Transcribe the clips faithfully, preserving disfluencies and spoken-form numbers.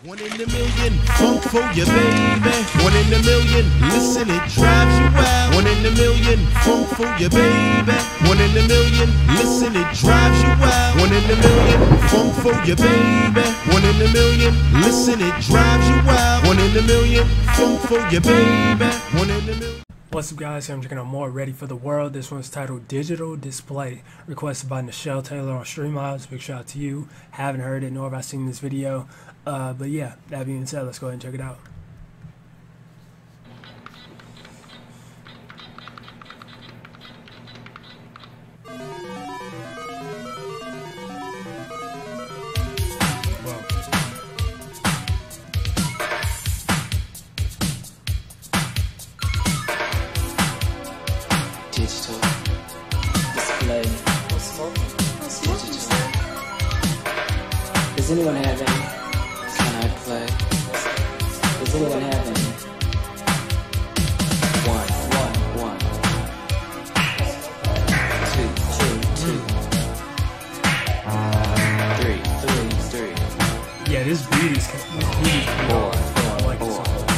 One in a million, funk for your baby. One in a million, listen, it drives you wild. One in a million, funk for your baby. One in a million, listen, it drives you wild. One in a million, funk for your baby. One in a million, listen, it drives you wild. One in a million, funk for your baby. One in a million. What's up, guys? I'm checking out more Ready for the World. This one's titled Digital Display, requested by Nichelle Taylor on StreamYards. Big shout out to you. Haven't heard it, nor have I seen this video. Uh, but yeah, that being said, let's go ahead and check it out. Digital display. Digital. Does anyone have any? Can I play? Does anyone have any? One, one, one. Two, two, two. Three, three, three. Yeah, this beat is this beat is Four, I like four, this four.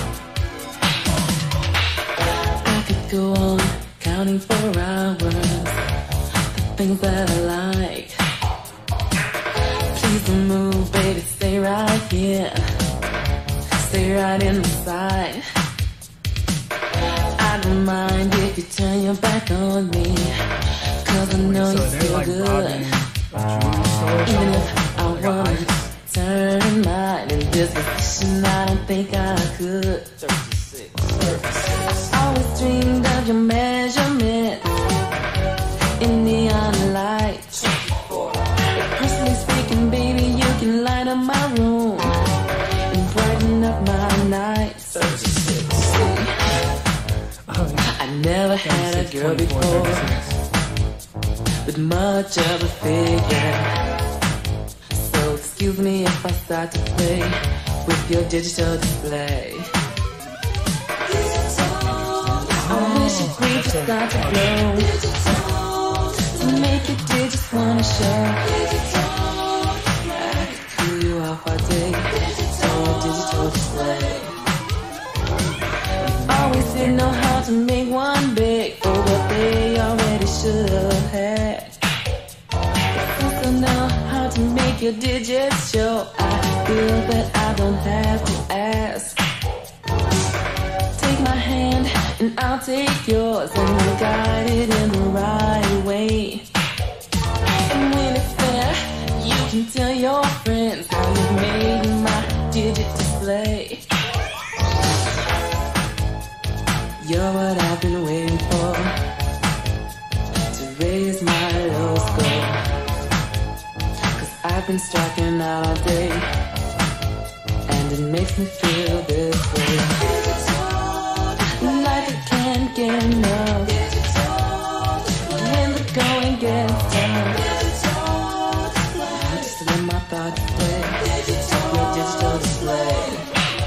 song. I could go on counting for hours the things that I like. Please don't move, baby, stay right here. Stay right in the side. I don't mind if you turn your back on me, cause I know So you they're feel like good. robbing a jewelry store or Even something? if I Like a wanna heist? turn mine in this position, I don't think I could. Always dreamed of your measurement in neon lights. Personally speaking, baby, you can light up my room and brighten up my nights. Oh, yeah. I never had a girl twenty-four, before thirty-six. with much of a figure. So excuse me if I start to play with your digital display. I wish it would just start to blow, to make it did just wanna show. I could cool you off all day, so digital display. Always didn't know how to make one big for what they already should have had. But since I know how to make your digits show, I feel that I don't have to ask. Take my hand and I'll take yours, and we'll guide it in the right way. And when it's there, you can tell your friends how you made my digit display. You're what I've been waiting for, to raise my low score. Cause I've been striking out all day, and it makes me feel this way. Like I can't get enough when the going gets tough. I just let my thoughts play your digital display.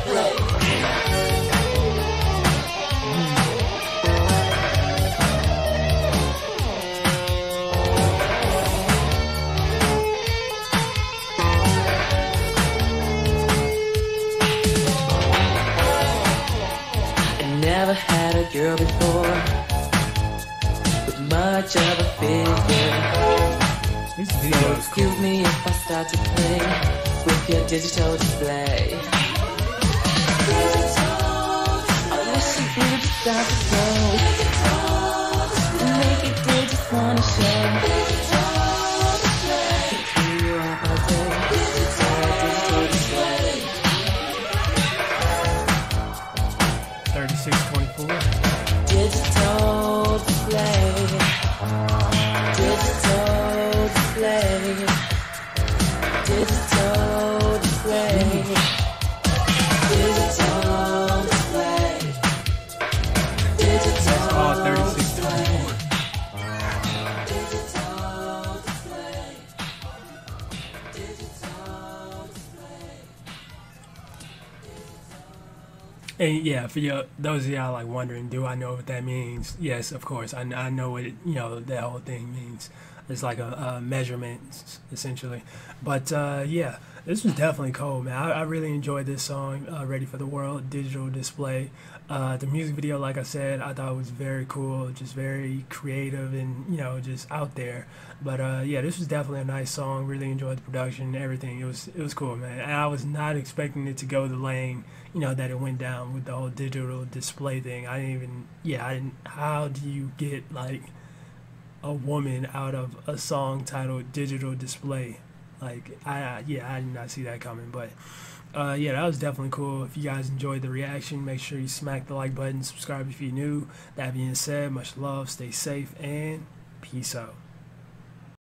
Never had a girl before with much of a figure. This video is cool. Excuse me if I start to play with your digital display. I wish you would just start to flow and make it did just wanna show. Cool you off all day, digital display. thirty-six twenty-four. Digital display. Digital display. Digital display. Digital display. Digital Oh, thirty-six twenty-four. Digital display. Digital display. And yeah, for your, those of y'all like wondering, do I know what that means? Yes, of course, I, I know what it, you know, that whole thing means. It's like a, a measurement, essentially. But uh, yeah, this was definitely cold, man. I, I really enjoyed this song, uh, Ready for the World, Digital Display. Uh, the music video, like I said, I thought was very cool, just very creative and, you know, just out there. But uh, yeah, this was definitely a nice song. Really enjoyed the production and everything. It was it was cool, man. And I was not expecting it to go the lane, you know, that it went down with the whole digital display thing. I didn't even, yeah, I didn't, how do you get, like, a woman out of a song titled Digital Display? Like, I, I yeah, I did not see that coming. But uh, yeah, that was definitely cool. If you guys enjoyed the reaction, make sure you smack the like button, subscribe if you're new. That being said, much love, stay safe, and peace out.